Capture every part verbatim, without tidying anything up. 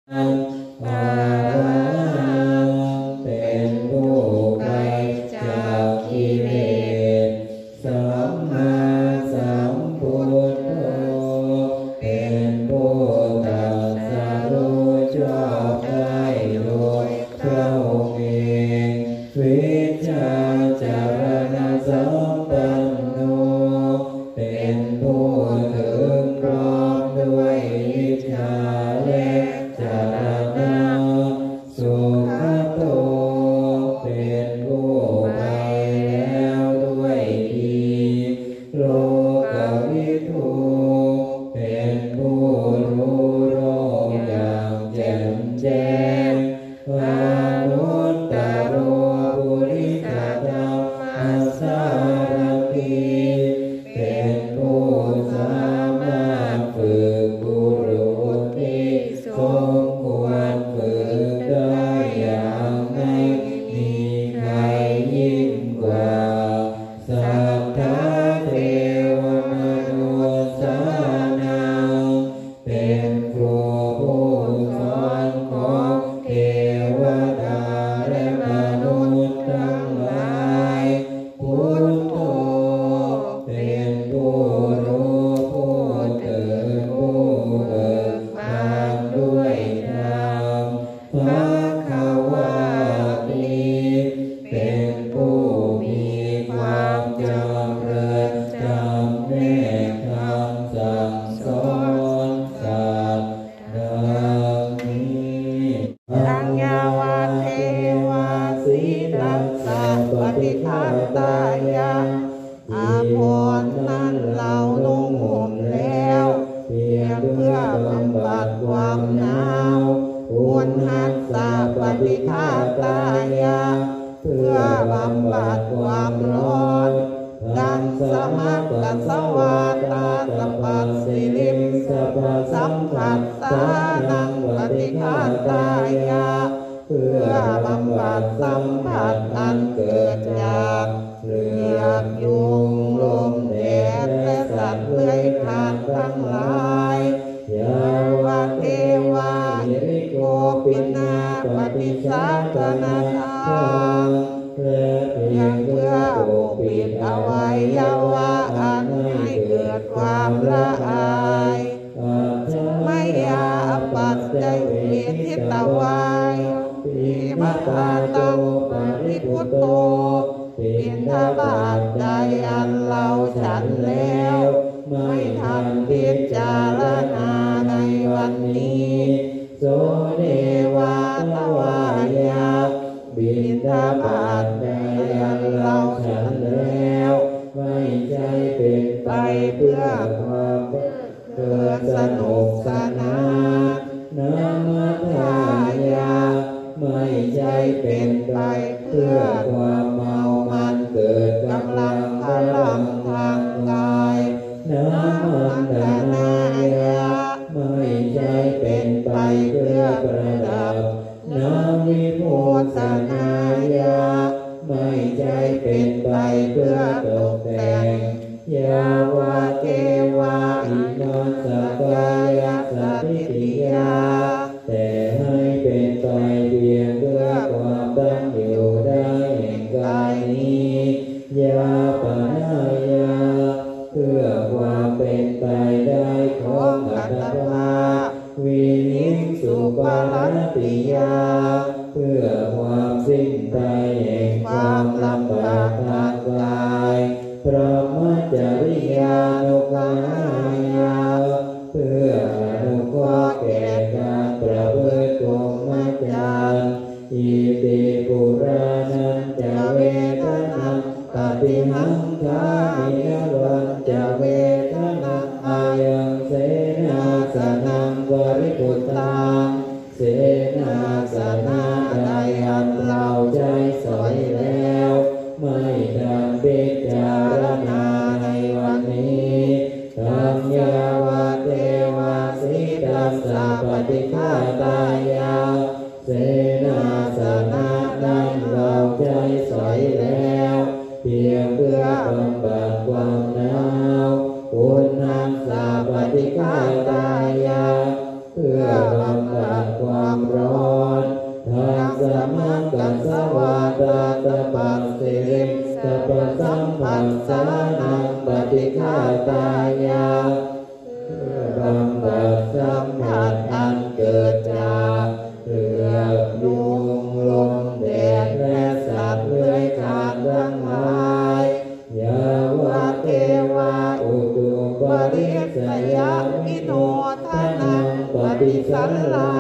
เป็นผู้ไกลจากกิเลสสัมมาสัมพุทโธเป็นผู้ตรัสรู้ชอบได้โดยพระองค์เองวิชชาจารณะสัมปันโนเป็นผู้ถึงพร้อมด้วยวิชชาและจารณะสุขโตเป็นผู้ไปแล้วด้วยดีโลกวิทูเป็นผู้รู้โลกอย่างแจ่มแจ้งอนุตตโรปุริสธรรมสารถีเป็นผู้สามารถฝึกบุรุษที่สมควรฝึกได้อย่างไม่มีใครยิ่งกว่าสัทธาเทวมนุษย์สานังเป็นครูผู้สอนของเทวดาและมนุษย์ทั้งหลายพุทโธเป็นผู้รู้ผู้ตื่นผู้เบิกบานด้วยธรรมภควาติเป็นผู้มีความจำเริญจำแนกคำสั่งสอนสัตว์ดังนี้สังยาวาเทวาสีดัสสะปฏิทัตตายะอาภรณ์นั้นเรานุ่งห่มแล้วเพียงเพื่อบำบัดความหนาวอุณหัสสะปฏิทัตตายะเพื่อบำบัดความร้อนดังสมัคกัสสวาตาสปัสสิลิมสัมผัสสานังปฏิทัตตายะเพื่อบำบัดสัมผัสอันเกิดจากเหลือบยุงลมแดดและสัตว์เลื้อยคลานทั้งหลายยาวะเทวาหิโกปินาปฏิสัตนาทังยังเพื่อปกปิดอวัยวะอันให้เกิดความละอายไม่ยาปัจจัยเวียทิตวายปิมัตาตังปริพุทโธปิณฑบาตใดอันเราฉันแล้วไม่ทันพิจารณาในวันนี้โสเนวาทวายะบิณฑบาตใดอันเราฉันแล้วไม่ใช่เป็นไปเพื่อความเกิดสนุกสนานนามัทายะไม่ใช่เป็นไปเพื่อความเมามันเกิดกำลังพลังทางกายนามันดานายะไม่ใช่เป็นไปเพื่อประดับนาวิโมทนายะไม่ใช่เป็นไปเพื่อตกแต่งยาวะเทวาอิมัสสกายสัตติยาแต่ให้เป็นไปเพียงเพื่อความตั้งอยู่ได้แห่งกายนี้ยาปนายาเพื่อความเป็นไปได้ของอัตภาพวินิสุปารติยาเพื่อความสิ้นไปแห่งความลำบากทางกายพระมัจจริยานุภายาเพื่ออนุเคราะห์แก่การประพฤติพรหมจรรย์อิติปุรานันจะเวทนาปฏิหังคามินวันจะเวทนาอายังเสนาสนังวริปุตตังเสนาสนะใดอันเราใจสอยแล้วไม่ดังพิจารณาในวันนี้ธัญญาวะเทวาสิตัสสะปฏิฆาตายาเสนาสนะได้เราใจสอยแล้วเพียงเพื่อบำบัดความหนาวอุณหัสสะปฏิฆาตายาเพื่อบำบัดความ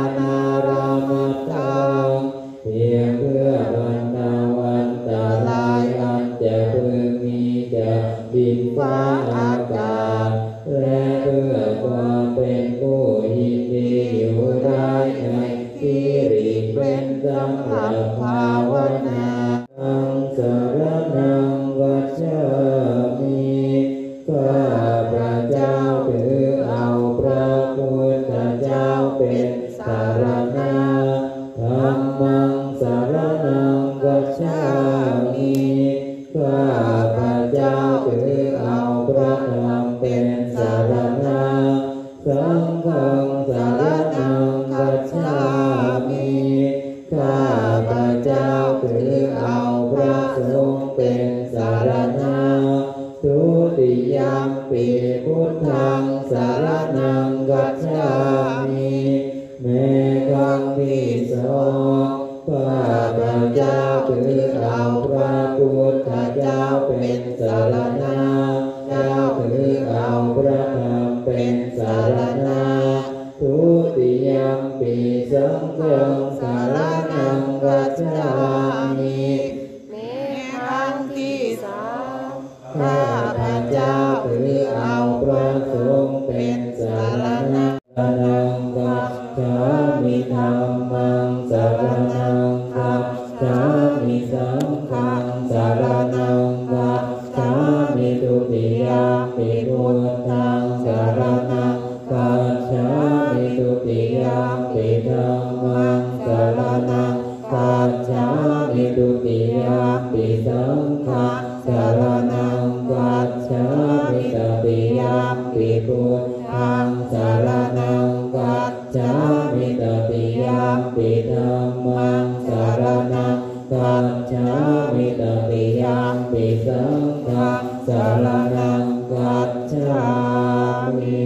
นารามัตถังเพียงเพื่อบรรเทาอันตรายอันจะพึงมีจากดินฟ้าอากาศและเพื่อความเป็นผู้ยินดีอยู่ได้ในที่หลีกเว้นสำหรับภาวนาอังสรณังกัจฉามิข้าพระเจ้าถือเอาพระพุทธเจ้าเป็นสารณะธัมมังสารนังกัจฉามิข้าพระเจ้าถือเอาพระธรรมเป็นสารณะสังฆังสารนังกัจฉามิข้าพระเจ้าถือเอาพระสงฆ์เป็นสารณะทุติยัมปิพุทธังสารนังกัจฉามิแม้ครั้งที่สองข้าพระเจ้าถือเอาพระพุทธเจ้าเป็นสารณะเจ้าถือเอาพระธรรมเป็นสารณะทุติยัมปิสังฆังสารนังกัจฉามิแม้ครั้งที่สามข้าพระเจ้าถือเอาพระสงฆ์เป็นสารณะนังกัจฉามิธัมมังสารนังกัจฉามิสังฆังสารนังกัจฉามิทุติยัมปิพุทธังสารนังกัจฉามิทุติยัมปิธัมมังสารนังกัจฉามิทุติยัมปิสังฆังสารนังกัจฉามิตติยัมปิพุทธังสารนังกัจฉามิตติยัมปิธัมมังสารนังกัจฉามิตติยัมปิสังฆังสารนังกัจฉามิ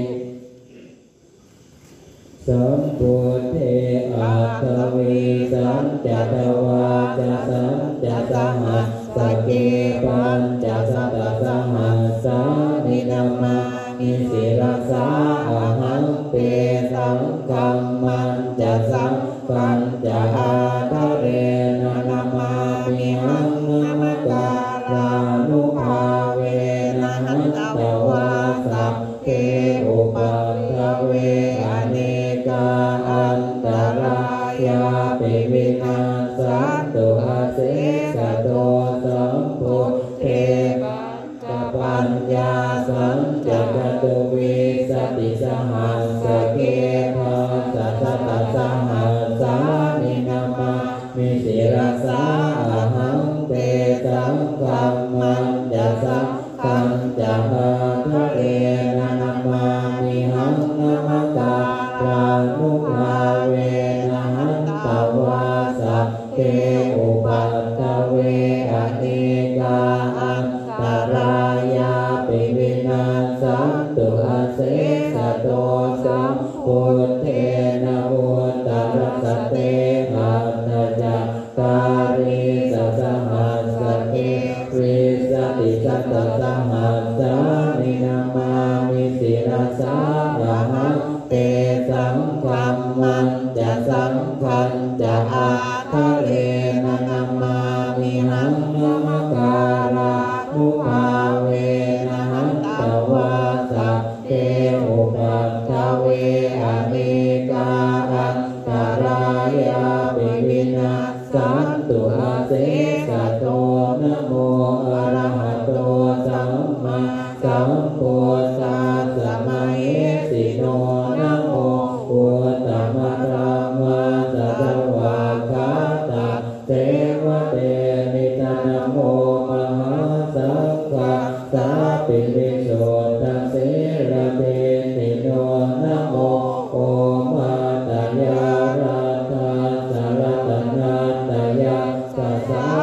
สัมพุทเทอัตถวิสัญจทวาจะสัญจสหัสสเกปัญจสัตตสหัสสานินามามิสิรัสสาอะหังเปสังกัมมันจะสังปัญจอาทะเรนะนามามิหังนามการานุภาเวนะหันตวาสัพเพอุปัฏฐเวอเนกาอันตรายาปิวินาสันตุอาเสสะโตสัมพุทเทปัญญาสัญจกตุวิสติสหัสสเกทัสสะตัสสหัสสานินามามิสิรัสสาอะหังเปสังกัมมันจะสังกัญจหาทะเรนะนามามิหังนามการานุภาเวนะหันตวาสัพเพอุปัฏฐเวอเนกาอันตรายาปิวินาสันตุอาเสสะโตสัมพุทเทนะพุทธรัสสเตหัตถจักการิสัสหัสสเกวิสติสัตตสหัสสานินามามิสิรัสสาอะหังเตสังคัมมันจะสังคัญจะอาทะเรนะนามามิหังนามการานุภาเวนะหันตวาสัพเพอุปัฏฐเวอเนกาอันตรายาปิวินาสันตุอาเสสะโตนะโมอะระหะโตสัมมาสัมพุทธัสสะมะเหสิโนนะโมพุทธมะธัมมาสัทธวาคาตาเทวะเตนิตานะโมมหาสังฆาสาปิวิโสทะเสระเตติโนนะโมโอมาตยาราธาสารตนาตยาสัสสา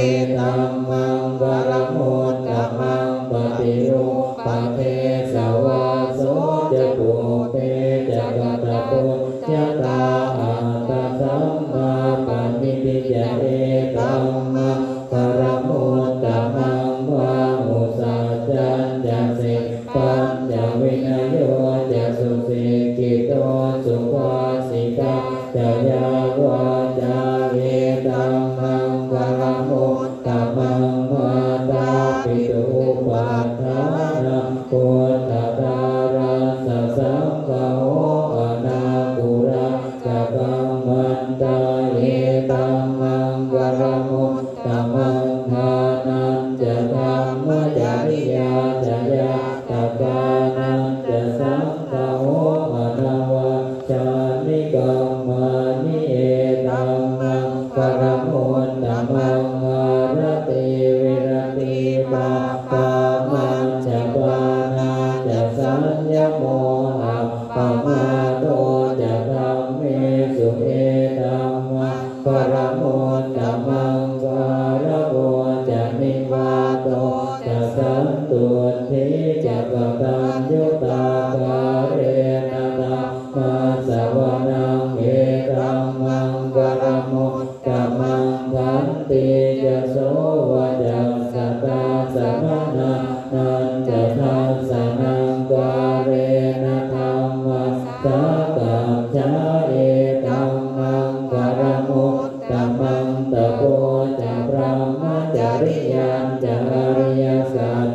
ธัมมังวรมุตตมังปฏิรูปเทสวาโสจะปุเปจะกตปุญญาตาอัตตสัมมาปณิทิยเอธัมมังวรมุตตมังวามุสัจจัญญาสิปัญญาวินัยโยจะสุสิกิโตสุภาสิกาจะยาวาจาเอธัมมังวรมุตตมังมาตาปิตุปัฏฐานะปุตตะดาราสสังฆโหอนาคุระจะกัมมันตาเอธัมมังวรมุตตมังมานันจะธรรมจริยาจะยาตกานันจะสังฆโหอนาวาจานิกัมมานิเอธัมมังวรมุตตมังหารติวิรติปาปามันจะปานาจะสัญญโมอัปปมาโตจะธัมเมสุเอธัมมังวรมุตตมังวรโกจะนิวาโตจะสันตุทิจะกตัญญูตาการเรนะตามาสวนังเอธัมมังวรมุตตมังขันติจะโสวจัสสตาสมณะนันจะทัสสนังการเรนะธรรมสากัจฉาเอธัมมังวรมุตตมังตะโพจะพระมจริยัญจะอริยสัจ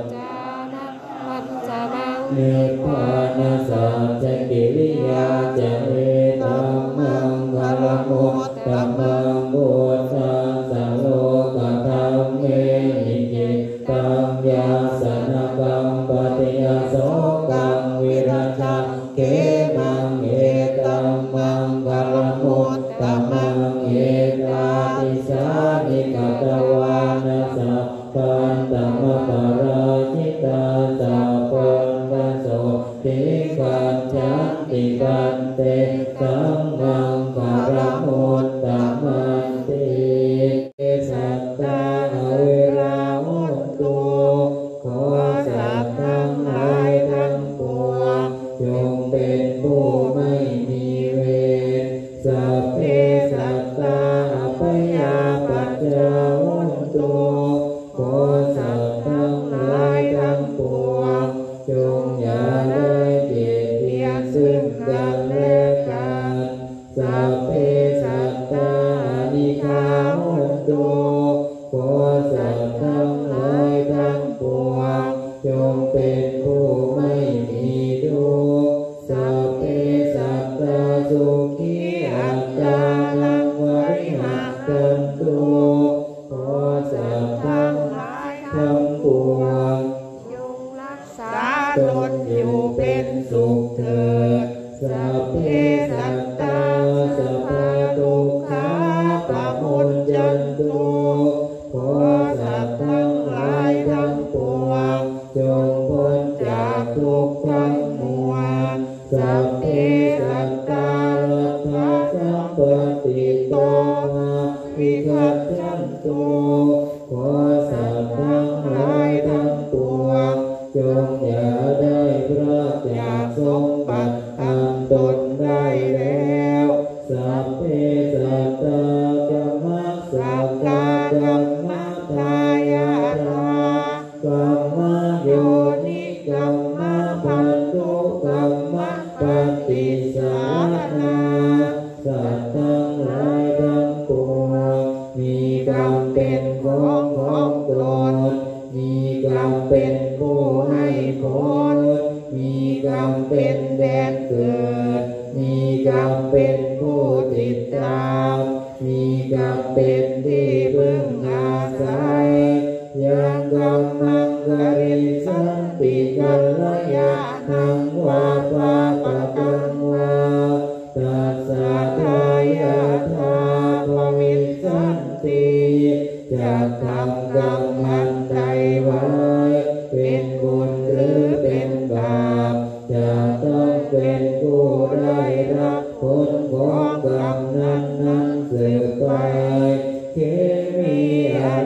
นิพพานสัจกิริยาจะเอธัมมังวรมุตตมังพุทธังสโลกธัมเมหิจิตังยาสนะกังปฏิยโสกังวิรัชังเขมังเอธัมมังวรมุตตมังเอตาติสานิกตวานัสสะปันตมะปาราชิตาสะปันตโสติกันจันติกันเตสังฆังวรมุตตมังติสัตตาเวราหุนตุขอสัตว์ทั้งหลายทั้งปวงจงเป็นผู้ไม่มีเวรสัพเพสัตตาอัปยาปัจจาหุนตุขอสัตว์ทั้งหลายทั้งปวงจงอย่าได้เบียดเบียนซึ่งกันและกันสัพเพสัตตานิฆาหุนตุขอสัตว์ทั้งหลายทั้งปวงจงเป็นผู้ไม่มีทุกข์สัพเพสัตตาสุขีอัตตาลังวริหะกันตุขอสัตว์ทั้งหลายทั้งปวงจงรักษาตนอยู่เป็นสุขเถิดสัพเพสัตตาสัพพทุกขาปะมุญจันตุขอสัตว์ทั้งหลายทั้งปวงจงพ้นจากทุกข์ทั้งมวลสัพเพสัตตาลัทธาสัมปติโตมาวิคัจฉันตุขอสัตว์ทั้งหลายทั้งปวงจงอย่าได้พลาดจากสมบัติอันตนได้แล้วสัพเพสัตตากัมมัสสะกากัมมัฏฐายาทากัมมโยนิกัมมะพันธุกัมมะปฏิสารนาสัตว์ทั้งหลายทั้งปวงมีกรรมเป็นของของตนมีกรรมเป็นผู้ให้ผลมีกรรมเป็นแดนเกิดมีกรรมเป็นผู้ติดตามมีกรรมเป็นที่พึ่งอาศัยยังกัมมังกริสันติกัลยาณังวาปะปะกังวาตัสสะทายาทาภวิสันติจะทำกรรมอันใดไว้เป็นบุญหรือเป็นบาปจะต้องเป็นผู้ได้รับผลของกรรมนั้นนั้นสืบไปเคมีอานิ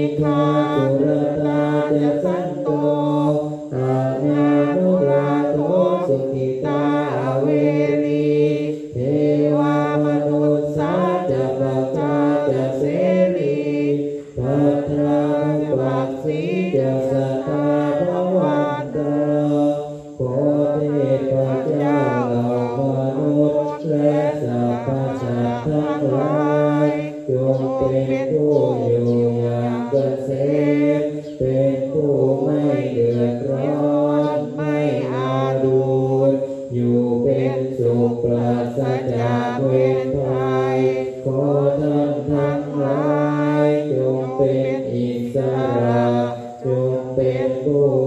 ทาสุรตาจะสันโตอาญาโนราโตสุขิตาเวรีเทวามนุษสาจะปัจจาจะเสรีปัทธานุปัสสีจะสัตตาภวันตาโพธิปัจเจ้าเหล่ามนุษย์และสัพพสัตว์ทั้งหลายจงเป็นผู้อยู่อย่างเกษมเป็นผู้ไม่เดือดร้อนไม่อาดูลอยู่เป็นสุขปราศจากเวรภัยขอท่านทั้งหลายจงเป็นอิสระจงเป็นผู้